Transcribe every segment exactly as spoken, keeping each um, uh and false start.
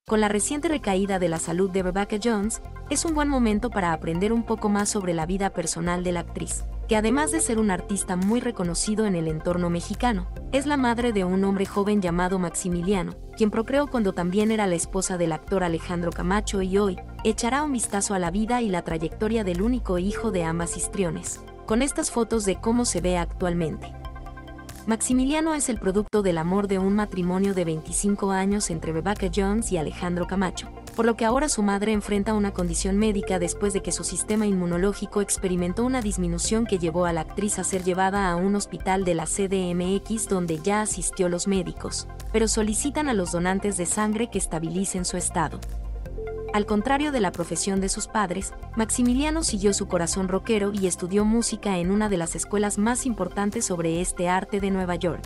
Con la reciente recaída de la salud de Rebecca Jones, es un buen momento para aprender un poco más sobre la vida personal de la actriz, que además de ser un artista muy reconocido en el entorno mexicano, es la madre de un hombre joven llamado Maximiliano, quien procreó cuando también era la esposa del actor Alejandro Camacho y hoy echará un vistazo a la vida y la trayectoria del único hijo de ambas histriones, con estas fotos de cómo se ve actualmente. Maximiliano es el producto del amor de un matrimonio de veinticinco años entre Rebecca Jones y Alejandro Camacho, por lo que ahora su madre enfrenta una condición médica después de que su sistema inmunológico experimentó una disminución que llevó a la actriz a ser llevada a un hospital de la C D M X donde ya asistió los médicos, pero solicitan a los donantes de sangre que estabilicen su estado. Al contrario de la profesión de sus padres, Maximiliano siguió su corazón rockero y estudió música en una de las escuelas más importantes sobre este arte de Nueva York.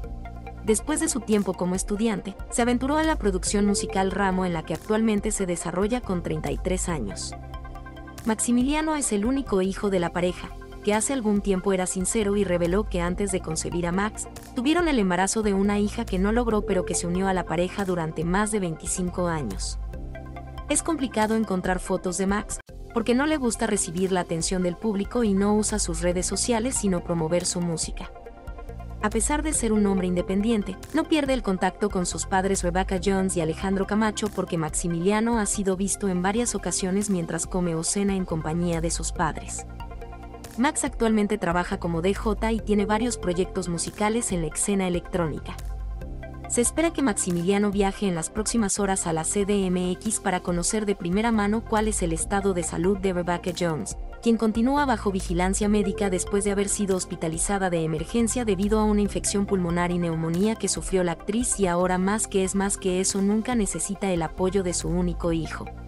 Después de su tiempo como estudiante, se aventuró a la producción musical, ramo en la que actualmente se desarrolla con treinta y tres años. Maximiliano es el único hijo de la pareja, que hace algún tiempo era sincero y reveló que antes de concebir a Max, tuvieron el embarazo de una hija que no logró pero que se unió a la pareja durante más de veinticinco años. Es complicado encontrar fotos de Max, porque no le gusta recibir la atención del público y no usa sus redes sociales sino promover su música. A pesar de ser un hombre independiente, no pierde el contacto con sus padres Rebecca Jones y Alejandro Camacho porque Maximiliano ha sido visto en varias ocasiones mientras come o cena en compañía de sus padres. Max actualmente trabaja como D J y tiene varios proyectos musicales en la escena electrónica. Se espera que Maximiliano viaje en las próximas horas a la C D M X para conocer de primera mano cuál es el estado de salud de Rebecca Jones, quien continúa bajo vigilancia médica después de haber sido hospitalizada de emergencia debido a una infección pulmonar y neumonía que sufrió la actriz y ahora más que es más que eso nunca necesita el apoyo de su único hijo.